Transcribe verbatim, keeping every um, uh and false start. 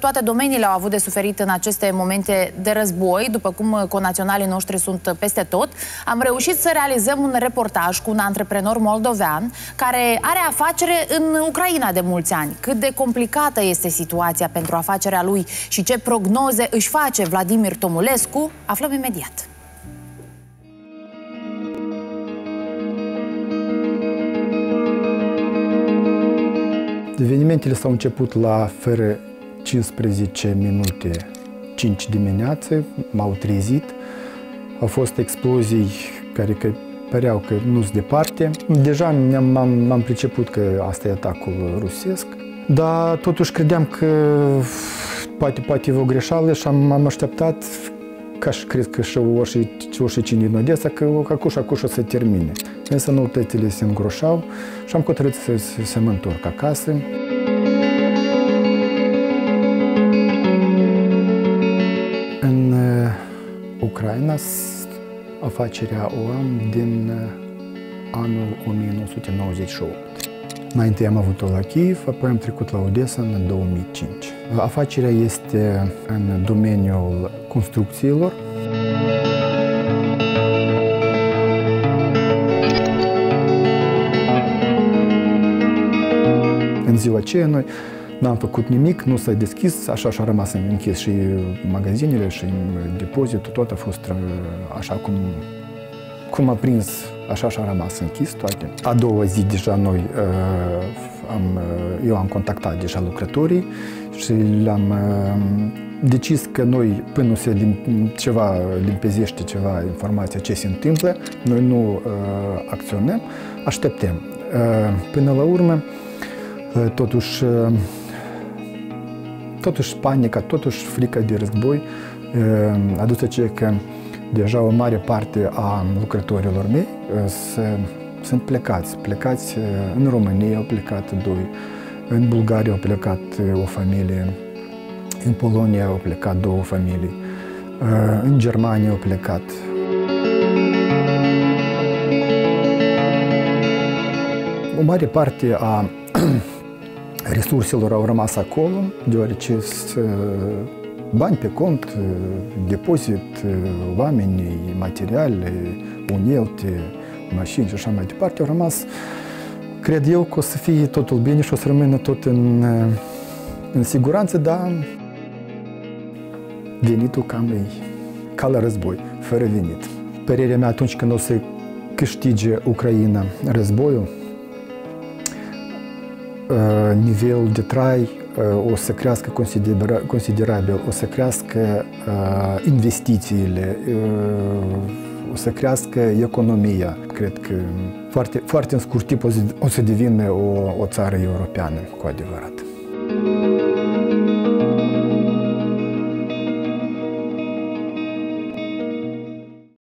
Toate domeniile au avut de suferit în aceste momente de război, după cum conaționalii noștri sunt peste tot. Am reușit să realizăm un reportaj cu un antreprenor moldovean care are afacere în Ucraina de mulți ani. Cât de complicată este situația pentru afacerea lui și ce prognoze își face Vladimir Tomulescu, aflăm imediat. Evenimentele s-au început la fără cincisprezece minute, cinci dimineață, m-au trezit. Au fost explozii care că păreau că nu sunt departe. Deja m-am priceput că asta e atacul rusesc, dar totuși credeam că poate, poate e o greșeală și am, am așteptat, ca și cred că și oricine din Odessa, că acuș, acuș o să termine. Însă noutățile se îngroșau și am hotărât să, să, să mă întorc acasă. În Ucraina, afacerea o am din anul o mie nouă sute nouăzeci și opt. Înainte am avut-o la Kiev, apoi am trecut la Odessa în două mii cinci. Afacerea este în domeniul construcțiilor. În ziua aceea noi n-am făcut nimic, nu s-a deschis, așa și-a rămas închis și magazinele și depozitul, tot a fost așa cum, cum a prins, așa și-a rămas închis toate. A doua zi deja noi, am, eu am contactat deja lucrătorii și le-am decis că noi, până nu se lim, ceva limpezește, ceva informația ce se întâmplă, noi nu acționăm, așteptăm. Până la urmă, Totuși, totuși panica, totuși frica de război a dus aceea că deja o mare parte a lucrătorilor mei sunt plecați. Plecați în România, au plecat doi, în Bulgaria au plecat o familie, în Polonia au plecat două familii, în Germania au plecat. O mare parte a resurselor au rămas acolo, deoarece bani pe cont, depozit, oameni, materiale, unelte, mașini și așa mai departe, au rămas. Cred eu că o să fie totul bine și o să rămână tot în, în siguranță, dar venitul cam e ca la război, fără venit. Părerea mea, atunci când o să câștige Ucraina războiul, nivelul de trai o să crească considerabil, o să crească investițiile, o să crească economia. Cred că foarte, foarte în scurt timp o să devină o, o țară europeană cu adevărat.